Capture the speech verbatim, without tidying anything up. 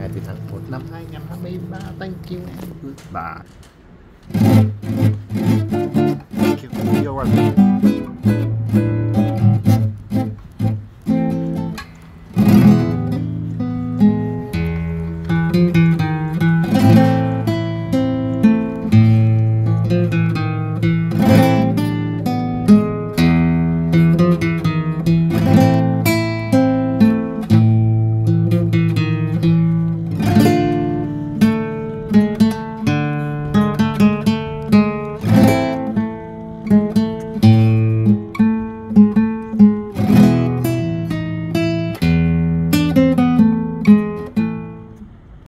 ngày từ tháng một năm hai nghìn hai mươi ba. Thank you and goodbye. Thank you. You're welcome.